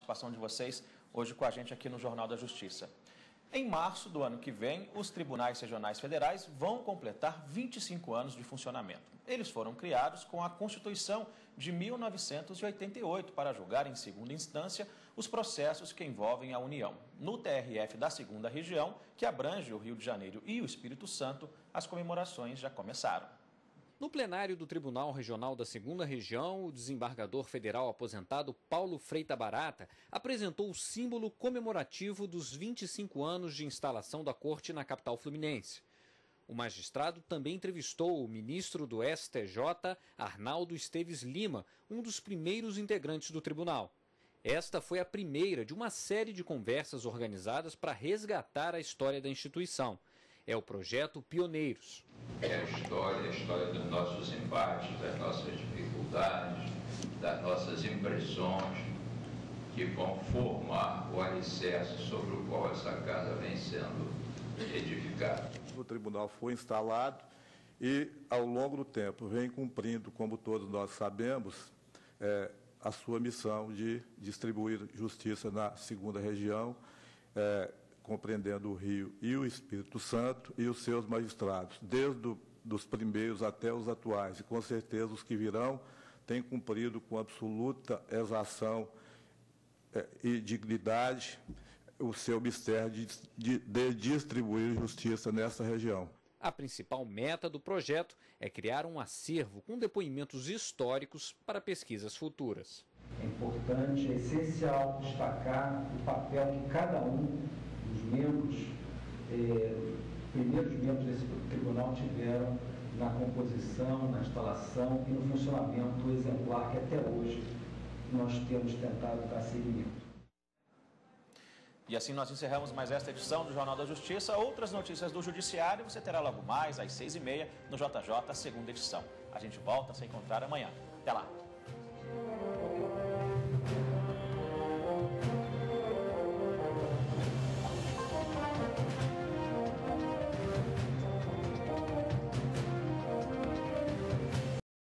participação de vocês hoje com a gente aqui no Jornal da Justiça. Em março do ano que vem, os tribunais regionais federais vão completar 25 anos de funcionamento. Eles foram criados com a Constituição de 1988 para julgar em segunda instância os processos que envolvem a União. No TRF da segunda região, que abrange o Rio de Janeiro e o Espírito Santo, as comemorações já começaram. No plenário do Tribunal Regional da Segunda Região, o desembargador federal aposentado Paulo Freita Barata apresentou o símbolo comemorativo dos 25 anos de instalação da Corte na capital fluminense. O magistrado também entrevistou o ministro do STJ, Arnaldo Esteves Lima, um dos primeiros integrantes do tribunal. Esta foi a primeira de uma série de conversas organizadas para resgatar a história da instituição. É o projeto Pioneiros. É a história dos nossos embates, das nossas dificuldades, das nossas impressões, que vão formar o alicerce sobre o qual essa casa vem sendo edificada. O tribunal foi instalado e, ao longo do tempo, vem cumprindo, como todos nós sabemos, a sua missão de distribuir justiça na segunda região, compreendendo o Rio e o Espírito Santo e os seus magistrados, desde os primeiros até os atuais, e com certeza os que virão têm cumprido com absoluta exação e dignidade o seu mistério de distribuir justiça nessa região. A principal meta do projeto é criar um acervo com depoimentos históricos para pesquisas futuras. É importante, é essencial destacar o papel que cada um dos membros, primeiros membros desse tribunal tiveram na composição, na instalação e no funcionamento exemplar que até hoje nós temos tentado dar seguimento. E assim nós encerramos mais esta edição do Jornal da Justiça. Outras notícias do Judiciário você terá logo mais às 6h30 no JJ, segunda edição. A gente volta a se encontrar amanhã. Até lá!